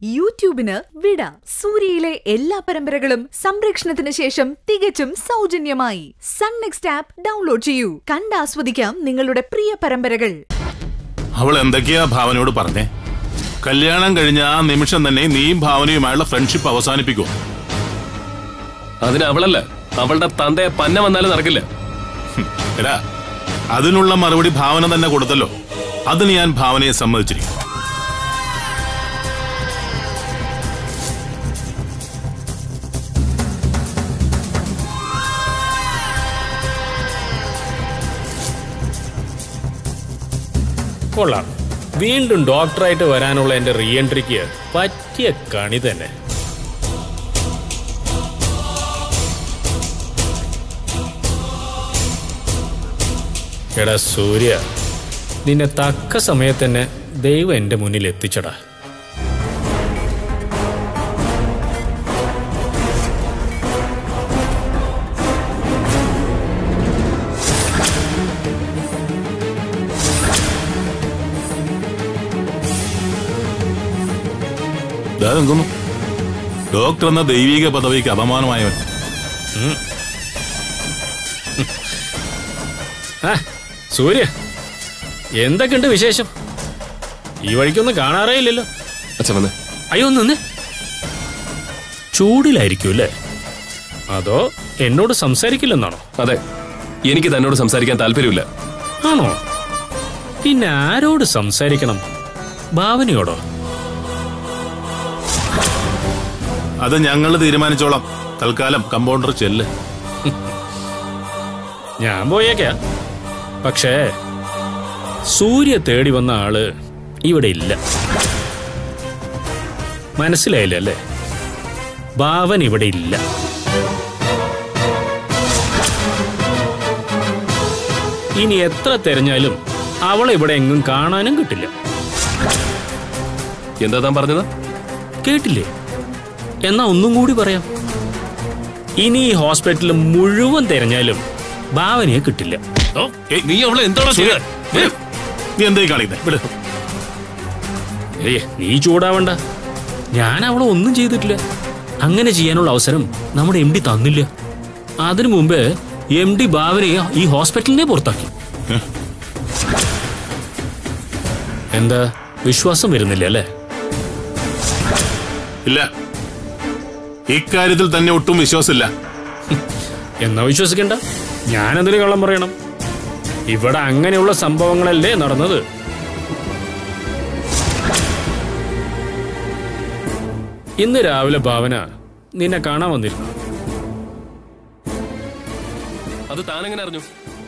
യൂട്യൂബിന് വിട. സൂര്യയിലെ എല്ലാ പരമ്പരകളും സംരക്ഷണത്തിന് ശേഷം തികച്ചും സൗജന്യമായി സൺ നെക്സ്റ്റ് ആപ്പ് ഡൗൺലോഡ് ചെയ്യൂ. കണ്ടാസ്വദിക്കാം നിങ്ങളുടെ പ്രിയ പരമ്പരകൾ. അവൾ എന്തൊക്കെയാ ഭാവനയോട് പറഞ്ഞേ? കല്യാണം കഴിഞ്ഞ ആ നിമിഷം തന്നെ നീയും ഭാവനയുമായുള്ള ഫ്രണ്ട്ഷിപ്പ് അവസാനിപ്പിക്കൂ. അതിന് അവളല്ല, അവളുടെ തന്തയെ പന്ന വന്നാലും നടക്കില്ല. എടാ, അതിനുള്ള മറുപടി ഭാവന തന്നെ കൊടുത്തല്ലോ. അതിന് ഞാൻ ഭാവനയെ സമ്മതിച്ചിരിക്കും. കൊള്ളാം. വീണ്ടും ഡോക്ടറായിട്ട് വരാനുള്ള എന്റെ റീ എൻട്രിക്ക് പറ്റിയ കണി തന്നെ. എടാ സൂര്യ, നിന്നെ തക്ക സമയത്ത് തന്നെ ദൈവം എന്റെ മുന്നിൽ എത്തിച്ചടാ. ഡോക്ടർ എന്ന ദൈവിക പദവിക്ക് അപമാനമായവൻ. സൂര്യ, എന്തൊക്കെയുണ്ട് വിശേഷം? ഈ വഴിക്കൊന്നും കാണാറേ ഇല്ലല്ലോ. അയ്യോ, നിന്ന് ചൂടിലായിരിക്കും അല്ലേ? അതോ എന്നോട് സംസാരിക്കില്ലെന്നാണോ? അതെ, എനിക്ക് തന്നോട് സംസാരിക്കാൻ താല്പര്യമില്ല. ആണോ? പിന്നെ ആരോട് സംസാരിക്കണം? ഭാവനയോടോ? അത് ഞങ്ങൾ തീരുമാനിച്ചോളാം. തൽക്കാലം കമ്പൗണ്ടർ ചെല്ല്. ഞാൻ പോയേക്കാ. പക്ഷേ സൂര്യ തേടി വന്ന ആള് ഇവിടെ ഇല്ല. മനസ്സിലായില്ല അല്ലേ? ഭാവൻ ഇവിടെ ഇല്ല. ഇനി എത്ര തെരഞ്ഞാലും അവളെ ഇവിടെ എങ്ങും കാണാനും കിട്ടില്ല. എന്താ താൻ പറഞ്ഞത്? കേട്ടില്ലേ? എന്നാ ഒന്നും കൂടി പറയാം. ഇനി ഈ ഹോസ്പിറ്റലിൽ മുഴുവൻ തെരഞ്ഞാലും ഭാവനയെ കിട്ടില്ല. നീ അവളെ എന്താണ് ചെയ്തത്? നീ എന്തായി കാണിക്കുന്നത്? നീ ചൂടാവണ്ട. ഞാൻ അവളെ ഒന്നും ചെയ്തിട്ടില്ല. അങ്ങനെ ചെയ്യാനുള്ള അവസരം നമ്മുടെ എം ഡി തന്നില്ല. അതിനു മുമ്പ് എം ഡി ഭാവനയെ ഈ ഹോസ്പിറ്റലിനെ പുറത്താക്കി. എന്താ, വിശ്വാസം വരുന്നില്ല അല്ലേ? ഇല്ല, ഇക്കാര്യത്തിൽ തന്നെ ഒട്ടും വിശ്വാസമില്ല. എന്നാ വിശ്വസിക്കണ്ട. ഞാനെന്തിനു കള്ളം പറയണം? ഇവിടെ അങ്ങനെയുള്ള സംഭവങ്ങളല്ലേ നടന്നത്. ഇന്ന് രാവിലെ ഭാവന നിന്നെ കാണാൻ വന്നിരുന്നു. അത് താനെങ്ങനെ അറിഞ്ഞു?